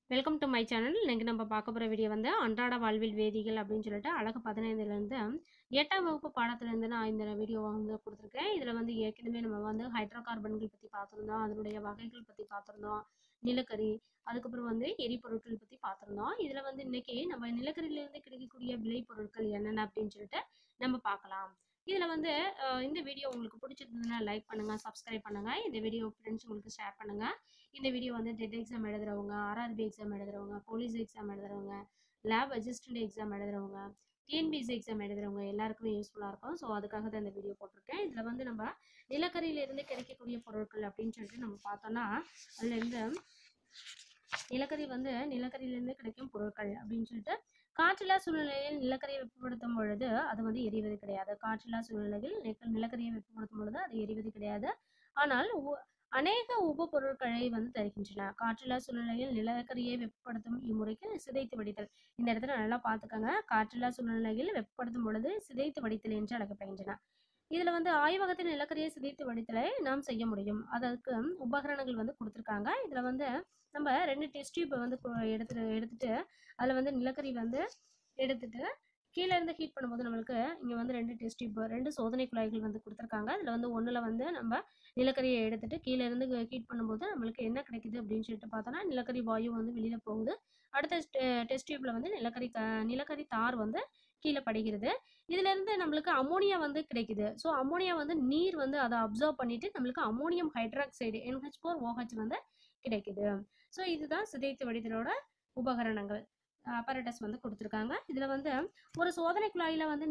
Welcome to my channel. இன்னைக்கு நம்ம பார்க்க போகிற வீடியோ வந்து அன்றாட வாழ்வில் வேதியியல் அப்படின்னு சொல்லிட்டு அழகு 15லேருந்து 8ஆம் வகுப்பு பாடத்துலேருந்து நான் இந்த வீடியோவை வந்து கொடுத்துருக்கேன். இதில் வந்து ஏற்கனவே நம்ம வந்து ஹைட்ரோ கார்பன்கள் பற்றி பார்த்துருந்தோம், அதனுடைய வகைகள் பற்றி பார்த்துருந்தோம், நிலக்கரி, அதுக்கப்புறம் வந்து எரிபொருட்கள் பற்றி பார்த்துருந்தோம். இதில் வந்து இன்னைக்கு நம்ம நிலக்கரியிலேருந்து கிடைக்கக்கூடிய விளைபொருட்கள் என்னென்ன அப்படின்னு சொல்லிட்டு நம்ம பார்க்கலாம். இதில் வந்து இந்த வீடியோ உங்களுக்கு பிடிச்சிருந்ததுன்னா லைக் பண்ணுங்கள், சப்ஸ்கிரைப் பண்ணுங்கள், இந்த வீடியோ ஃப்ரெண்ட்ஸ் உங்களுக்கு ஷேர் பண்ணுங்கள். இந்த வீடியோ வந்து டெட் எக்ஸாம் எழுதுறவங்க, ஆர்ஆர்பி எக்ஸாம் எழுதுறவங்க, போலீஸ் எக்ஸாம் எழுதுறவங்க, லேப் அசிஸ்டன்ட் எக்ஸாம் எழுதுறவங்க, டிஎன்பிஎஸ்சி எக்ஸாம் எழுதுறவங்க எல்லாருக்குமே யூஸ்ஃபுல்லாக இருக்கும். ஸோ அதுக்காக தான் இந்த வீடியோ போட்டிருக்கேன். இதில் வந்து நம்ம நிலக்கரியிலிருந்து கிடைக்கக்கூடிய பொருட்கள் அப்படின்னு சொல்லிட்டு நம்ம பார்த்தோம்னா, அதுலேருந்து நிலக்கரியிலிருந்து கிடைக்கும் பொருட்கள் அப்படின்னு சொல்லிட்டு காற்றில்லா சூழ்நிலையில் நிலக்கரியை வெப்பப்படுத்தும் பொழுது அது வந்து எரிவது கிடையாது. காற்றில்லா சூழ்நிலையில் நிலக்கரியை வெப்பப்படுத்தும் பொழுது அது எரிவது கிடையாது. ஆனால் அநேக உப பொருட்களை வந்து தருகின்றன. காற்றில்லா சூழ்நிலையில் நிலக்கரியை வெப்பப்படுத்தும் இம்முறைக்கு சிதைத்து வடித்தல். இந்த இடத்துல நல்லா பார்த்துக்கோங்க. காற்றில்லா சூழ்நிலையில் வெப்பப்படுத்தும் பொழுது சிதைத்து வடித்தல் என்று அழைக்கப்படுகின்றன. இதுல வந்து ஆய்வகத்தில் நிலக்கரியை சிதைத்து வடித்தலை நாம் செய்ய முடியும். அதற்கு உபகரணங்கள் வந்து கொடுத்துருக்காங்க. இதுல வந்து நம்ம 2 டெஸ்ட் டியூப்பை வந்து எடுத்துட்டு அதில் வந்து நிலக்கரி வந்து எடுத்துட்டு கீழே இருந்து ஹீட் பண்ணும்போது நம்மளுக்கு இங்கே வந்து 2 டெஸ்ட் டியூப், 2 சோதனை குழாய்கள் வந்து கொடுத்துருக்காங்க. அதில் வந்து ஒன்றில் வந்து நம்ம நிலக்கரியை எடுத்துட்டு கீழே இருந்து ஹீட் பண்ணும்போது நம்மளுக்கு என்ன கிடைக்குது அப்படின்னு சொல்லிட்டு பார்த்தோன்னா நிலக்கரி வாயு வந்து வெளியில் போகுது. அடுத்த டெஸ்ட் டியூப்ல வந்து நிலக்கரி தார் வந்து கீழே படுகிறது. இதுல இருந்து நம்மளுக்கு அமோனியா வந்து கிடைக்குது. ஸோ அமோனியா வந்து நீர் வந்து அதை அப்சர்வ் பண்ணிட்டு நம்மளுக்கு அமோனியம் ஹைட்ராக்சைடு NH4OH வந்து கிடைக்குது. ஸோ இதுதான் சிதைத்து வடித்தலோட உபகரணங்கள், அப்பரேட்டஸ் வந்து கொடுத்துருக்காங்க. இதில் வந்து ஒரு சோதனை குழாயில் வந்து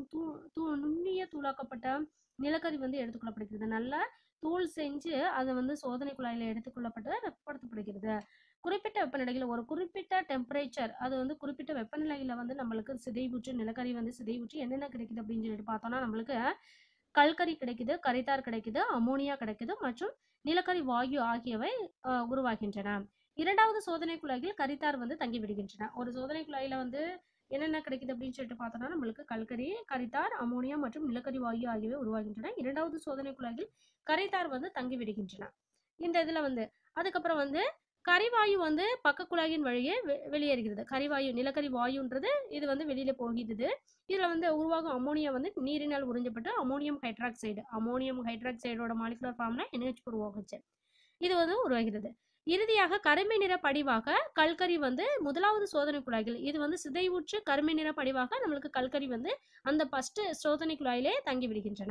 நுண்ணிய தூளாக்கப்பட்ட நிலக்கரி வந்து எடுத்துக்கொள்ளப்படுகிறது. நல்லா தூள் செஞ்சு அதை வந்து சோதனை குழாயில் எடுத்துக்கொள்ளப்பட்டு வெப்பப்படுத்தப்படுகிறது. குறிப்பிட்ட வெப்பநிலையில் ஒரு குறிப்பிட்ட டெம்பரேச்சர், அது வந்து குறிப்பிட்ட வெப்பநிலையில் வந்து நம்மளுக்கு சிதைவுற்று நிலக்கரி வந்து சிதைவுற்று என்னென்ன கிடைக்குது அப்படின்னு சொல்லிட்டு பார்த்தோம்னா நம்மளுக்கு கல்கரி கிடைக்குது, கரித்தார் கிடைக்குது, அமோனியா கிடைக்குது மற்றும் நிலக்கரி வாயு ஆகியவை உருவாகின்றன. இரண்டாவது சோதனை குழாயில் கரித்தார் வந்து தங்கி விடுகின்றன. ஒரு சோதனை குழாயில வந்து என்னென்ன கிடைக்குது அப்படின்னு சொல்லிட்டு பார்த்தோம்னா நம்மளுக்கு கல்கரி, கரித்தார், அமோனியா மற்றும் நிலக்கரி வாயு ஆகியவை உருவாகின்றன. இரண்டாவது சோதனை குழாயில் கரித்தார் வந்து தங்கி விடுகின்றன. இந்த இதுல வந்து அதுக்கப்புறம் வந்து கரிவாயு வந்து பக்க குழாயின் வழியே வெளியேறுகிறது. கரிவாயு, நிலக்கரி வாயுன்றது இது வந்து வெளியில போகிறது. இதுல வந்து உருவாகும் அமோனியா வந்து நீரினால் உறிஞ்சப்பட்டு அமோனியம் ஹைட்ராக்சைடோட மாலிகுலர் ஃபார்ம்ல NH4OH இது வந்து உருவாகிறது. இறுதியாக கருமை நிற படிவாக கல்கரி வந்து முதலாவது சோதனை குழாய்கள், இது வந்து சிதைவுற்று கருமை நிற படிவாக நம்மளுக்கு கல்கரி வந்து அந்த ஃபர்ஸ்ட் சோதனை குழாயிலே தங்கி விடுகின்றன.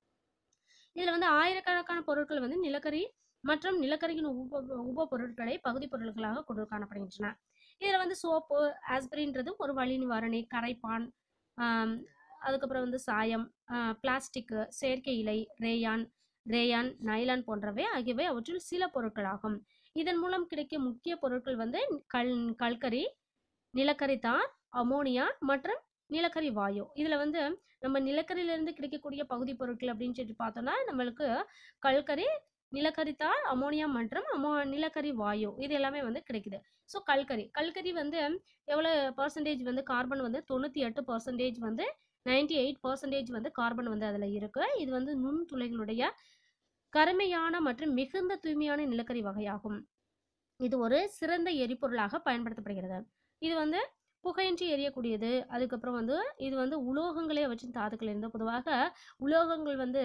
இதுல வந்து ஆயிரக்கணக்கான பொருட்கள் வந்து நிலக்கரி மற்றும் நிலக்கரியின் உப பொருட்களை பகுதி பொருட்களாக கொண்டு காணப்படுகின்றன. இதுல வந்து சோப்பு, ஆஸ்பிரின்றது ஒரு வலி நிவாரணி, கரைப்பான், அதுக்கப்புறம் வந்து சாயம், பிளாஸ்டிக், செயற்கை இலை, ரேயான், நைலான் போன்றவை ஆகியவை அவற்றில் சில பொருட்களாகும். இதன் மூலம் கிடைக்கும் முக்கிய பொருட்கள் வந்து கல்கரி, நிலக்கரி தார், அமோனியா மற்றும் நிலக்கரி வாயு. இதுல வந்து நம்ம நிலக்கரியிலிருந்து கிடைக்கக்கூடிய பகுதி பொருட்கள் அப்படின்னு சொல்லிட்டு பார்த்தோம்னா நம்மளுக்கு கல்கரி, நிலக்கரி தார், அமோனியா மற்றும் நிலக்கரி வாயு இது எல்லாமே வந்து கிடைக்குது. ஸோ கல்கரி வந்து எவ்வளோ பர்சன்டேஜ் வந்து கார்பன் வந்து 98% வந்து 98% வந்து கார்பன் வந்து அதில் இருக்கு. இது வந்து நுண்துளைகளுடைய கருமையான மற்றும் மிகுந்த தூய்மையான நிலக்கரி வகையாகும். இது ஒரு சிறந்த எரிபொருளாக பயன்படுத்தப்படுகிறது. இது வந்து புகையின்றி எரியக்கூடியது. அதுக்கப்புறம் வந்து இது வந்து உலோகங்களே வச்சு தாதுக்கள் இருந்து, பொதுவாக உலோகங்கள் வந்து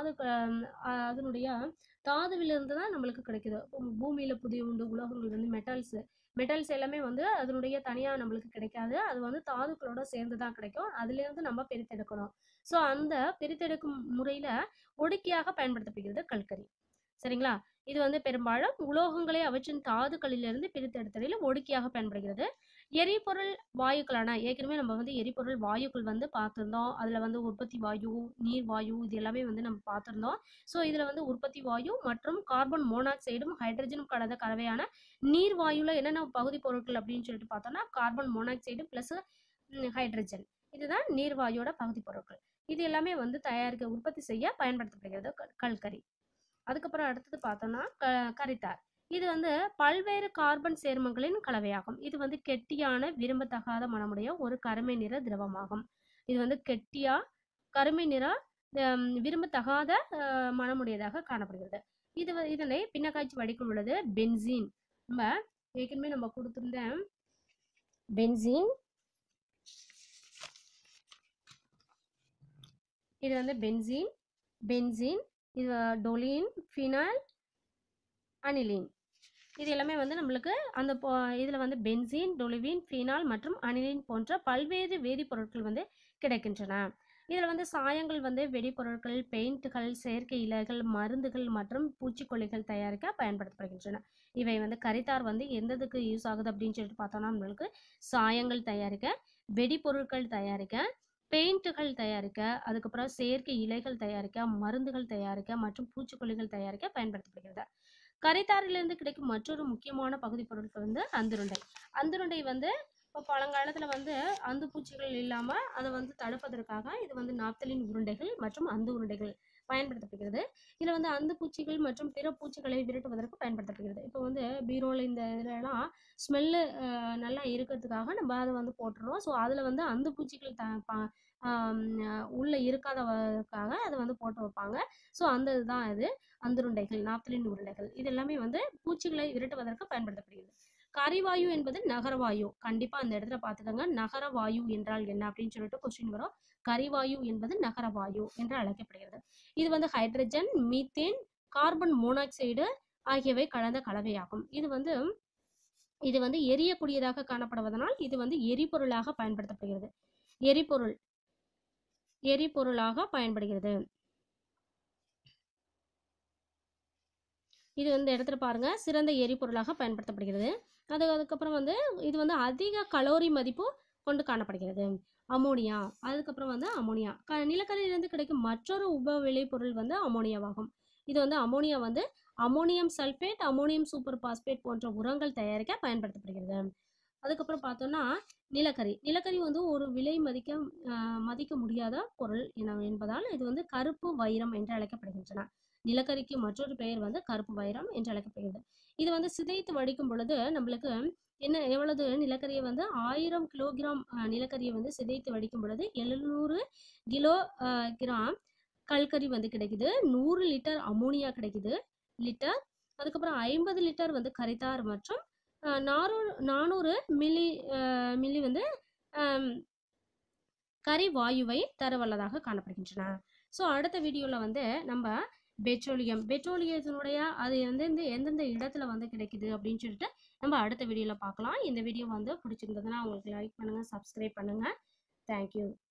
அதனுடைய தாதுவிலிருந்து தான் நம்மளுக்கு கிடைக்குது. பூமியில புதிய உண்டு உலோகங்கள் வந்து மெட்டல்ஸ் எல்லாமே வந்து அதனுடைய தனியா நம்மளுக்கு கிடைக்காது. அது வந்து தாதுக்களோட சேர்ந்து தான் கிடைக்கும். அதுல இருந்து நம்ம பிரித்தெடுக்கணும். ஸோ அந்த பிரித்தெடுக்கும் முறையில ஒடுக்கியாக பயன்படுத்தப்படுகிறது கல்கரி. சரிங்களா? இது வந்து பெரும்பாலும் உலோகங்களை அவற்றின் தாதுக்களிலிருந்து பிரித்தெடுத்தலில் ஒடுக்கியாக பயன்படுகிறது. எரிபொருள் வாயுக்களான ஏற்கனவே நம்ம வந்து எரிபொருள் வாயுக்கள் வந்து பார்த்துருந்தோம். அதில் வந்து உற்பத்தி வாயு, நீர் வாயு இது எல்லாமே வந்து நம்ம பார்த்துருந்தோம். ஸோ இதில் வந்து உற்பத்தி வாயு மற்றும் கார்பன் மோனாக்சைடும் ஹைட்ரஜனும் கலந்த கலவையான நீர் வாயுல என்னென்ன பகுதி பொருட்கள் அப்படின்னு சொல்லிட்டு பார்த்தோம்னா கார்பன் மோனாக்சைடு பிளஸ் ஹைட்ரஜன், இதுதான் நீர்வாயோட பகுதி பொருட்கள். இது எல்லாமே வந்து உற்பத்தி செய்ய பயன்படுத்தப்படுகிறது கல்கரி. அதுக்கப்புறம் அடுத்தது பார்த்தோம்னா கரித்தார். இது வந்து பல்வேறு கார்பன் சேர்மங்களின் கலவையாகும். இது வந்து கெட்டியான விரும்பத்தகாத மனமுடைய ஒரு கருமை நிற திரவமாகும். இது வந்து கெட்டியா கருமை நிற விரும்பத்தகாத மனமுடையதாக காணப்படுகிறது. இதனை பின்னக்காய்ச்சி வடிக்கும் உள்ளது பென்சீன். நம்ம ஏற்கனவே நம்ம கொடுத்துருந்தேன். பென்சீன், இது வந்து பென்சீன், இது டொலின், ஃபினால், அனிலின். இது எல்லாமே வந்து நம்மளுக்கு அந்த இதில் வந்து பென்சீன், டொலிவின், ஃபினால் மற்றும் அனிலின் போன்ற பல்வேறு வேதிப்பொருட்கள் வந்து கிடைக்கின்றன. இதில் வந்து சாயங்கள் வந்து வெடிப்பொருட்கள், பெயிண்ட்டுகள், செயற்கை இலைகள், மருந்துகள் மற்றும் பூச்சிக்கொல்லிகள் தயாரிக்க பயன்படுத்தப்படுகின்றன. இவை வந்து கரித்தார் வந்து எந்ததுக்கு யூஸ் ஆகுது அப்படின்னு சொல்லிட்டு பார்த்தோம்னா, நம்மளுக்கு சாயங்கள் தயாரிக்க, வெடிப்பொருட்கள் தயாரிக்க, பெயிண்ட்டுகள் தயாரிக்க, அதுக்கப்புறம் செயற்கை இலைகள் தயாரிக்க, மருந்துகள் தயாரிக்க மற்றும் பூச்சிக்கொல்லிகள் தயாரிக்க பயன்படுத்தப்படுகிறது. கரித்தாரிலிருந்து கிடைக்கும் மற்றொரு முக்கியமான பகுதி பொருட்கள் வந்து அந்துருண்டை. அந்துருண்டை வந்து இப்போ பழங்காலத்தில் வந்து அந்து பூச்சிகள் இல்லாமல் அதை வந்து தடுப்பதற்காக இது வந்து நாப்தலின் உருண்டைகள் மற்றும் அந்து உருண்டைகள் பயன்படுத்தப்படுகிறது. இதில் வந்து அந்து பூச்சிகள் மற்றும் பிற பூச்சிகளை விரட்டுவதற்கு பயன்படுத்தப்படுகிறது. இப்போ வந்து பீரோவில் இந்த இதெல்லாம் ஸ்மெல்லு நல்லா இருக்கிறதுக்காக நம்ம அதை வந்து போட்டுடுறோம். ஸோ அதில் வந்து அந்து பூச்சிகள் உள்ளே இருக்காதவதற்காக அதை வந்து போட்டு வைப்பாங்க. ஸோ அந்த இதுதான் இது அந்துருண்டைகள், நாப்தலின் உருண்டைகள். இது எல்லாமே வந்து பூச்சிகளை விரட்டுவதற்கு பயன்படுத்தப்படுகிறது. கரிவாயு என்பது நகரவாயு. கண்டிப்பா அந்த இடத்துல பார்த்துக்கோங்க. நகரவாயு என்றால் என்ன அப்படின்னு சொல்லிட்டு கொஸ்டின் வரும். கரிவாயு என்பது நகரவாயு என்று அழைக்கப்படுகிறது. இது வந்து ஹைட்ரஜன், மீத்தேன், கார்பன் மோனாக்சைடு ஆகியவை கலந்த கலவையாகும். இது வந்து எரியக்கூடியதாக காணப்படுவதனால் இது வந்து எரிபொருளாக பயன்படுத்தப்படுகிறது. எரிபொருளாக பயன்படுகிறது. இது வந்து இடத்துல பாருங்க, சிறந்த எரிபொருளாக பயன்படுத்தப்படுகிறது. அதுக்கப்புறம் வந்து இது வந்து அதிக கலோரி மதிப்பு கொண்டு காணப்படுகிறது. அமோனியா, அதுக்கப்புறம் வந்து அமோனியா நிலக்கரியிலிருந்து கிடைக்கும் மற்றொரு உப விளைபொருள் வந்து அமோனியாவாகும். இது வந்து அமோனியா வந்து ammonium sulphate, ammonium super phosphate போன்ற உரங்கள் தயாரிக்க பயன்படுத்தப்படுகிறது. அதுக்கப்புறம் பார்த்தோம்னா நிலக்கரி வந்து ஒரு விலை மதிக்க முடியாத பொருள் என்பதால் இது வந்து கருப்பு வைரம் என்று அழைக்கப்படுகின்றன. நிலக்கரிக்கு மற்றொரு பெயர் வந்து கருப்பு வைரம் என்று அழைக்கப்படுகிறது. இது வந்து சிதைத்து வடிக்கும் பொழுது நம்மளுக்கு எவ்வளவு நிலக்கரியை வந்து 1000 கிலோகிராம் நிலக்கரியை வந்து சிதைத்து வடிக்கும் பொழுது 700 கிலோகிராம் கல்கரி வந்து கிடைக்குது. 100 லிட்டர் அமோனியா கிடைக்குது லிட்டர். அதுக்கப்புறம் 50 லிட்டர் வந்து கரித்தார் மற்றும் 400 மில்லி வந்து கரிவாயுவை தரவல்லதாக காணப்படுகின்றன. ஸோ அடுத்த வீடியோவில் வந்து நம்ம பெட்ரோலியத்தினுடைய அது எந்தெந்த இடத்துல வந்து கிடைக்குது அப்படின்னு சொல்லிட்டு நம்ம அடுத்த வீடியோவில் பார்க்கலாம். இந்த வீடியோ வந்து பிடிச்சிருந்ததுன்னா உங்களுக்கு லைக் பண்ணுங்கள், சப்ஸ்கிரைப் பண்ணுங்கள். தேங்க்யூ.